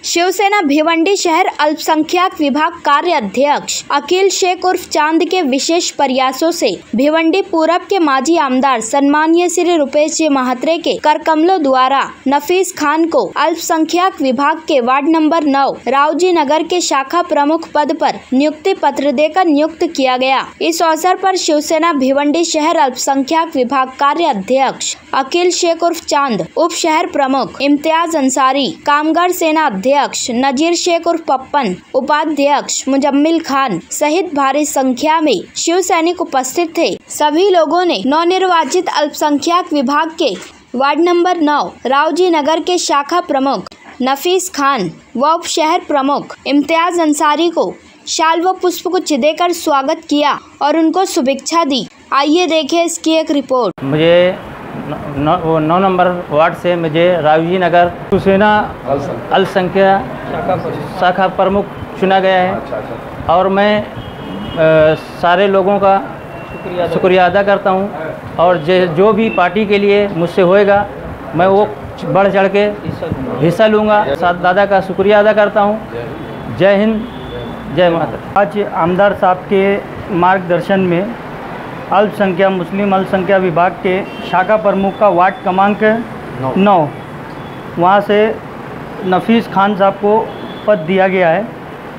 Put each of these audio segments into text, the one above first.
शिवसेना भिवंडी शहर अल्पसंख्यक विभाग कार्य अध्यक्ष अकील शेख उर्फ चांद के विशेष प्रयासों से भिवंडी पूरब के माजी आमदार सम्मानीय श्री रुपेश जी महात्रे के करकमलों द्वारा नफीस खान को अल्पसंख्यक विभाग के वार्ड नंबर 9 रावजी नगर के शाखा प्रमुख पद पर नियुक्ति पत्र देकर नियुक्त किया गया। इस अवसर पर शिवसेना भिवंडी शहर अल्पसंख्यक विभाग कार्य अध्यक्ष अकील शेख उर्फ चांद, उप शहर प्रमुख इम्तियाज अंसारी, कामगार सेना अध्यक्ष नजीर शेख उर्फ पप्पन, उपाध्यक्ष मुजम्मिल खान सहित भारी संख्या में शिव सैनिक उपस्थित थे। सभी लोगों ने नवनिर्वाचित अल्पसंख्यक विभाग के वार्ड नंबर 9 रावजी नगर के शाखा प्रमुख नफीस खान व उप शहर प्रमुख इम्तियाज अंसारी को शाल व पुष्प गुच्छ देकर स्वागत किया और उनको शुभेच्छा दी। आइए देखें इसकी एक रिपोर्ट। मुझे 9 नंबर वार्ड से मुझे रावजी नगर शिवसेना अल्पसंख्यक शाखा प्रमुख चुना गया है और मैं सारे लोगों का शुक्रिया अदा करता हूं और जो भी पार्टी के लिए मुझसे होएगा मैं वो बढ़ चढ़ के हिस्सा लूँगा। साथ दादा का शुक्रिया अदा करता हूं। जय हिंद, जय माता। आज आमदार साहब के मार्गदर्शन में अल्पसंख्यक मुस्लिम अल्पसंख्यक विभाग के शाखा प्रमुख का वार्ड क्रमांक 9 वहाँ से नफीस खान साहब को पद दिया गया है।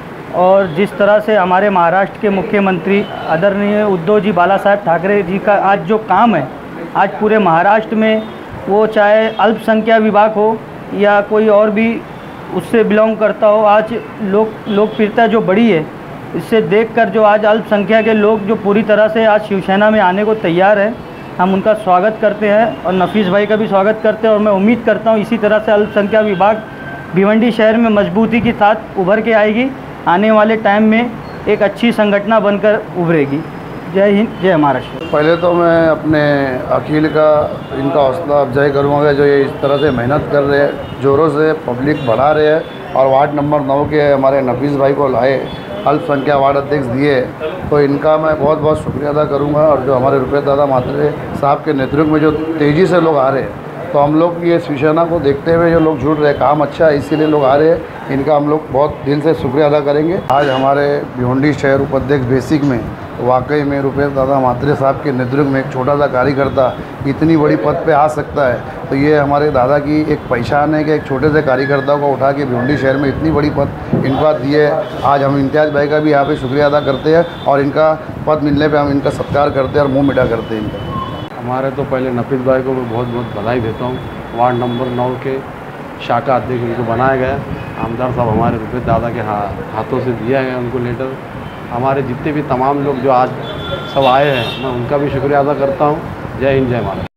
और जिस तरह से हमारे महाराष्ट्र के मुख्यमंत्री आदरणीय उद्धव जी बाला साहेब ठाकरे जी का आज जो काम है, आज पूरे महाराष्ट्र में वो चाहे अल्पसंख्यक विभाग हो या कोई और भी उससे बिलोंग करता हो, आज लोकप्रियता जो बढ़ी है, इससे देखकर जो आज अल्पसंख्यक के लोग जो पूरी तरह से आज शिवसेना में आने को तैयार है, हम उनका स्वागत करते हैं और नफीस भाई का भी स्वागत करते हैं। और मैं उम्मीद करता हूं इसी तरह से अल्पसंख्यक विभाग भिवंडी शहर में मजबूती के साथ उभर के आएगी, आने वाले टाइम में एक अच्छी संगठन बनकर उभरेगी। जय हिंद, जय महाराष्ट्र। पहले तो मैं अपने अकील का इनका हौसला अफजाई करूँगा जो ये इस तरह से मेहनत कर रहे हैं, ज़ोरों से पब्लिक बढ़ा रहे हैं और वार्ड नंबर 9 के हमारे नफीस भाई को लाए, अल्पसंख्यक वार्ड अध्यक्ष दिए, तो इनका मैं बहुत बहुत शुक्रिया अदा करूँगा। और जो हमारे रुपेश दादा महात्रे साहब के नेतृत्व में जो तेज़ी से लोग आ रहे हैं, तो हम लोग ये शिवसेना को देखते हुए जो लोग जुड़ रहे हैं, काम अच्छा है इसीलिए लोग आ रहे हैं, इनका हम लोग बहुत दिल से शुक्रिया अदा करेंगे। आज हमारे भिवंडी शहर उपाध्यक्ष बेसिक में वाकई में रुपेश दादा महात्रे साहब के नेतृत्व में एक छोटा सा कार्यकर्ता इतनी बड़ी पद पे आ सकता है, तो ये हमारे दादा की एक पहचान है कि एक छोटे से कार्यकर्ता को उठा के भिवंडी शहर में इतनी बड़ी पद इनका दिए। आज हम इम्तियाज़ भाई का भी यहाँ पे शुक्रिया अदा करते हैं और इनका पद मिलने पे हम इनका सत्कार करते हैं और मुँह मिठा करते हैं इनका। हमारे तो पहले नफीस भाई को मैं बहुत बहुत बधाई देता हूँ। वार्ड नंबर 9 के शाखा अध्यक्ष उनको बनाया गया। आमदार साहब हमारे रुपेश दादा के हाथों से दिया गया उनको लेटर। हमारे जितने भी तमाम लोग जो आज सब आए हैं, मैं उनका भी शुक्रिया अदा करता हूँ। जय हिंद, जय महाराष्ट्र।